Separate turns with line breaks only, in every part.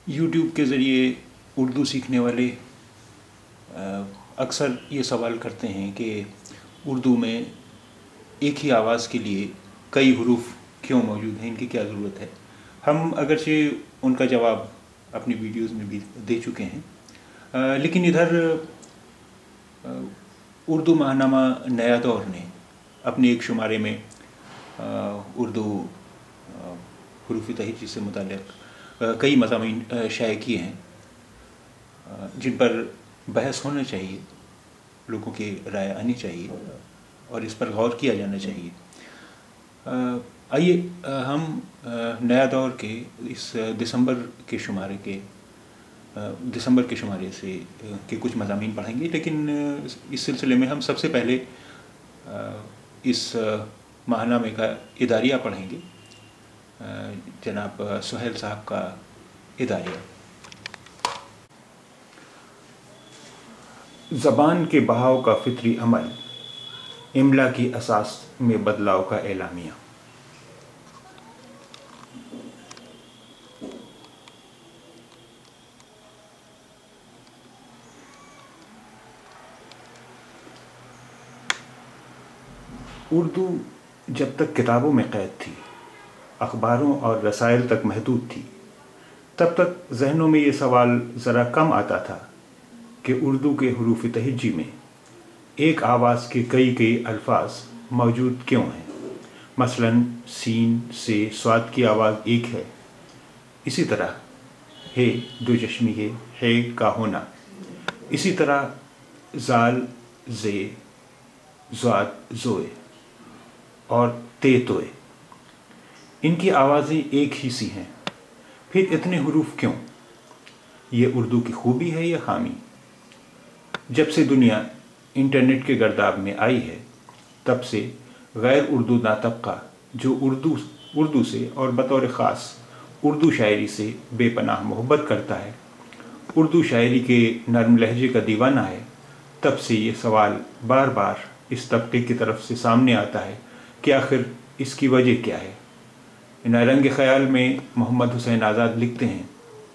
YouTube کے ذریعے اردو سیکھنے والے اکثر یہ سوال کرتے ہیں کہ اردو میں ایک ہی آواز کے لیے کئی حروف کیوں موجود ہیں، ان کی کیا ضرورت ہے۔ ہم اگرچہ ان کا جواب اپنی ویڈیوز میں بھی دے چکے ہیں، لیکن ادھر اردو ماہنامہ نیا دور نے اپنے ایک شمارے میں اردو حروف تہجی سے متعلق کئی مضامین شائع کیے ہیں جن پر بحث ہونا چاہیے، لوگوں کی رائے آنی چاہیے اور اس پر غور کیا جانا چاہیے۔ آئیے ہم نیا دور کے اس دسمبر کے شمارے سے کے کچھ مضامین پڑھیں گے، لیکن اس سلسلے میں ہم سب سے پہلے اس ماہنامے کا اداریہ پڑھیں گے، جناب سہیل صاحب کا اداریہ۔ زبان کے بہاؤ کا فطری عمل، املا کی اساس میں بدلاؤ کا اعلامیہ۔ اردو جب تک کتابوں میں قید تھی، اخباروں اور رسائل تک محدود تھی، تب تک ذہنوں میں یہ سوال ذرا کم آتا تھا کہ اردو کے حروف تہجی میں ایک آواز کے کئی الفاظ موجود کیوں ہیں۔ مثلاً سین سے صاد کی آواز ایک ہے، اسی طرح ہے دو چشمی ہے کا ہونا، اسی طرح زال زے زاد زوئے اور تے توئے، ان کی آوازیں ایک ہی سی ہیں۔ پھر اتنے حروف کیوں؟ یہ اردو کی خوبی ہے یا خامی؟ جب سے دنیا انٹرنیٹ کے گرداب میں آئی ہے، تب سے غیر اردو طبقہ جو اردو سے اور بطور خاص اردو شاعری سے بے پناہ محبت کرتا ہے، اردو شاعری کے نرم لہجے کا دیوانہ ہے، تب سے یہ سوال بار بار اس طبقے کی طرف سے سامنے آتا ہے کہ آخر اس کی وجہ کیا ہے۔ نیرنگ خیال میں محمد حسین آزاد لکھتے ہیں،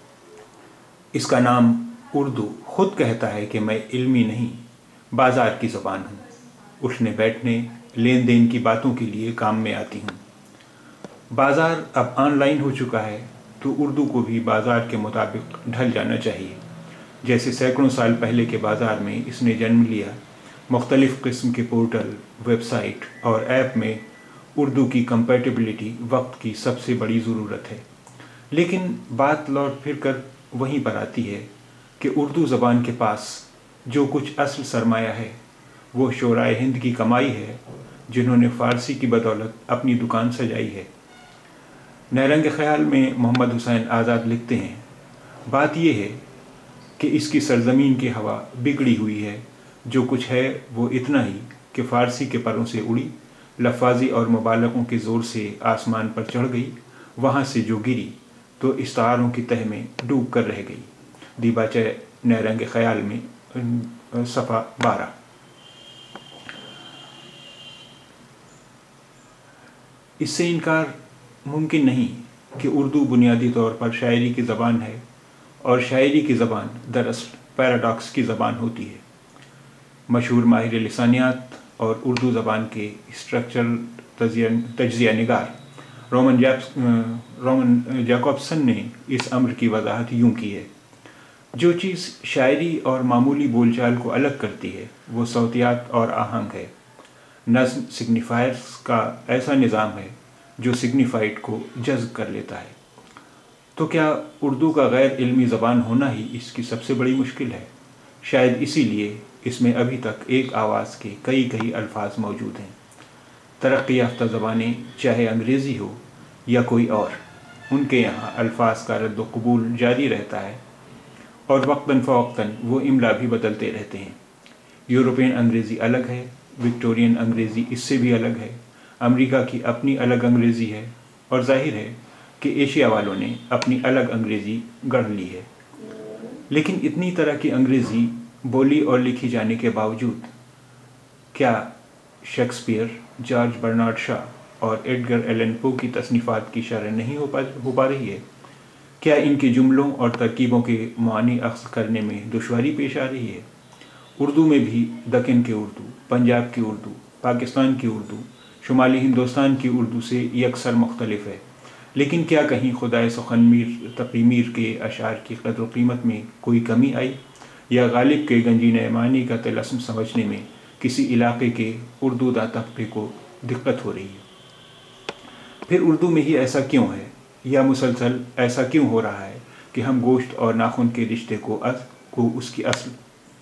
اس کا نام اردو خود کہتا ہے کہ میں علمی نہیں، بازار کی زبان ہوں، اٹھنے بیٹھنے لین دین کی باتوں کے لیے کام میں آتی ہوں۔ بازار اب آن لائن ہو چکا ہے تو اردو کو بھی بازار کے مطابق ڈھل جانا چاہیے، جیسے سینکڑوں سال پہلے کے بازار میں اس نے جنم لیا۔ مختلف قسم کے پورٹل، ویب سائٹ اور ایپ میں اردو کی کمپیٹیبلٹی وقت کی سب سے بڑی ضرورت ہے، لیکن بات لوٹ پھر کر وہیں پر آتی ہے کہ اردو زبان کے پاس جو کچھ اصل سرمایہ ہے وہ شعرائے ہند کی کمائی ہے، جنہوں نے فارسی کی بدولت اپنی دکان سجائی ہے۔ نیرنگ خیال میں محمد حسین آزاد لکھتے ہیں، بات یہ ہے کہ اس کی سرزمین کی ہوا بگڑی ہوئی ہے، جو کچھ ہے وہ اتنا ہی کہ فارسی کے پروں سے اڑی، لفاظی اور مبالغوں کے زور سے آسمان پر چڑھ گئی، وہاں سے جو گری تو استعاروں کی تہ میں ڈوب کر رہ گئی۔ دیباچہ نیرنگ خیال میں صفحہ 12۔ اس سے انکار ممکن نہیں کہ اردو بنیادی طور پر شاعری کی زبان ہے، اور شاعری کی زبان دراصل پیراڈاکس کی زبان ہوتی ہے۔ مشہور ماہر لسانیات اور اردو زبان کے اسٹرکچرل تجزیہ نگار رومن جیکوبسن نے اس امر کی وضاحت یوں کی ہے، جو چیز شاعری اور معمولی بول چال کو الگ کرتی ہے وہ صوتیات اور آہنگ ہے۔ نظم سگنیفائرز کا ایسا نظام ہے جو سگنیفائڈ کو جذب کر لیتا ہے۔ تو کیا اردو کا غیر علمی زبان ہونا ہی اس کی سب سے بڑی مشکل ہے؟ شاید اسی لیے اس میں ابھی تک ایک آواز کے کئی الفاظ موجود ہیں۔ ترقی یافتہ زبانیں، چاہے انگریزی ہو یا کوئی اور، ان کے یہاں الفاظ کا رد و قبول جاری رہتا ہے، اور وقتاً فوقتاً وہ املا بھی بدلتے رہتے ہیں۔ یورپین انگریزی الگ ہے، وکٹورین انگریزی اس سے بھی الگ ہے، امریکہ کی اپنی الگ انگریزی ہے، اور ظاہر ہے کہ ایشیا والوں نے اپنی الگ انگریزی گڑھ لی ہے۔ لیکن اتنی طرح کی انگریزی بولی اور لکھی جانے کے باوجود کیا شیکسپیئر، جارج برنارڈ شاہ اور ایڈگر ایلن پو کی تصنیفات کی شرح نہیں ہو پا رہی ہے؟ کیا ان کے جملوں اور ترکیبوں کے معنی اخذ کرنے میں دشواری پیش آ رہی ہے؟ اردو میں بھی دکن کی اردو، پنجاب کی اردو، پاکستان کی اردو، شمالی ہندوستان کی اردو سے یکسر مختلف ہے، لیکن کیا کہیں خدائے سخن میر تقی میر کے اشعار کی قدر و قیمت میں کوئی کمی آئی، یا غالب کے گنجینہ معنی کا طلسم سمجھنے میں کسی علاقے کے اردو داں طبقے کو دقت ہو رہی ہے؟ پھر اردو میں ہی ایسا کیوں ہے، یا مسلسل ایسا کیوں ہو رہا ہے کہ ہم گوشت اور ناخن کے رشتے کو اس کی اصل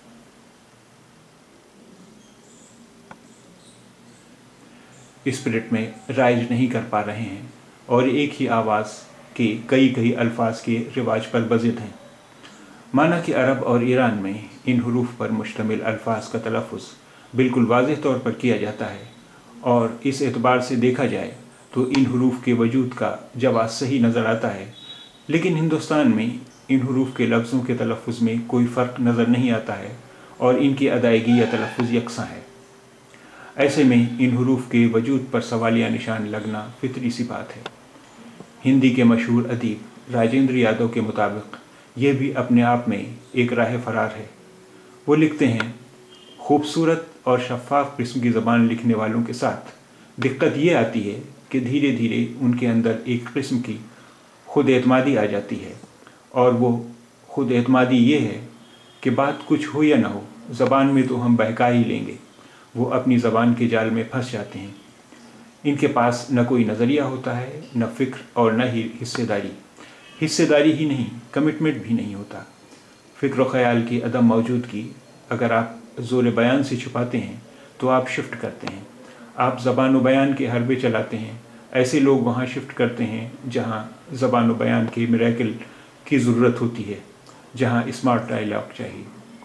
اسپرٹ میں رائج نہیں کر پا رہے ہیں اور ایک ہی آواز کے کئی الفاظ کے رواج پر بضد ہیں؟ مانا کہ عرب اور ایران میں ان حروف پر مشتمل الفاظ کا تلفظ بالکل واضح طور پر کیا جاتا ہے، اور اس اعتبار سے دیکھا جائے تو ان حروف کے وجود کا جواز صحیح نظر آتا ہے، لیکن ہندوستان میں ان حروف کے لفظوں کے تلفظ میں کوئی فرق نظر نہیں آتا ہے اور ان کی ادائیگی یا تلفظ یکساں ہے۔ ایسے میں ان حروف کے وجود پر سوالیہ نشان لگنا فطری سی بات ہے۔ ہندی کے مشہور ادیب راجندر یادو کے مطابق یہ بھی اپنے آپ میں ایک راہ فرار ہے۔ وہ لکھتے ہیں، خوبصورت اور شفاف قسم کی زبان لکھنے والوں کے ساتھ دقت یہ آتی ہے کہ دھیرے دھیرے ان کے اندر ایک قسم کی خود اعتمادی آ جاتی ہے، اور وہ خود اعتمادی یہ ہے کہ بات کچھ ہو یا نہ ہو، زبان میں تو ہم بہکا ہی لیں گے۔ وہ اپنی زبان کے جال میں پھنس جاتے ہیں۔ ان کے پاس نہ کوئی نظریہ ہوتا ہے، نہ فکر، اور نہ ہی حصے داری ہی نہیں، کمٹمنٹ بھی نہیں ہوتا۔ فکر و خیال کی عدم موجودگی اگر آپ زور بیان سے چھپاتے ہیں تو آپ شفٹ کرتے ہیں، آپ زبان و بیان کے حربے چلاتے ہیں۔ ایسے لوگ وہاں شفٹ کرتے ہیں جہاں زبان و بیان کے میریکل کی ضرورت ہوتی ہے، جہاں اسمارٹ ڈائلاگ چاہیے۔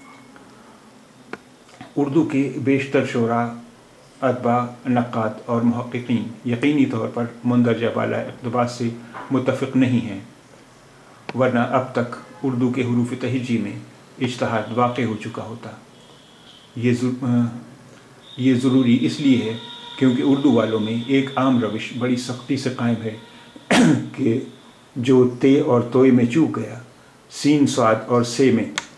اردو کے بیشتر شعراء، ادباء، نقاد اور محققین یقینی طور پر مندرجہ بالا اقتباس سے متفق نہیں ہیں، ورنہ اب تک اردو کے حروف تہجی میں اجتہاد واقع ہو چکا ہوتا۔ یہ ضروری اس لیے ہے کیونکہ اردو والوں میں ایک عام روش بڑی سختی سے قائم ہے کہ جو تے اور توئے میں چوک گیا، سین، صاد اور سے میں